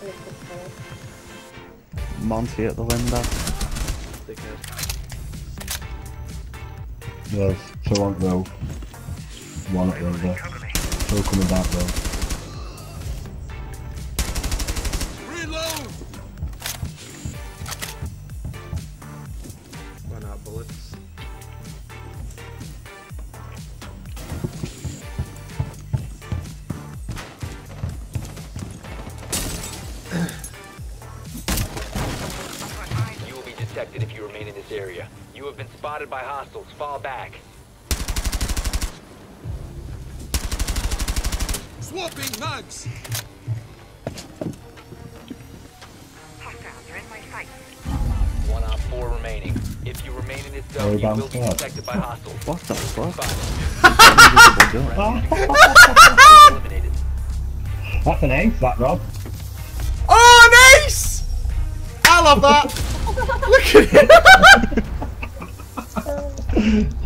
Monty at the window. There's two on row. One at window. Two coming back though. Reload! Run out bullets. You will be detected if you remain in this area. You have been spotted by hostiles. Fall back. Swapping mags! Hostiles are in my sight. 1 op 4 remaining. If you remain in this Oh, zone, you will be downstairs. detected by hostiles. What the fuck? Eliminated. That's an ace, that Rob. Oh, an ace! I love that! Look at it!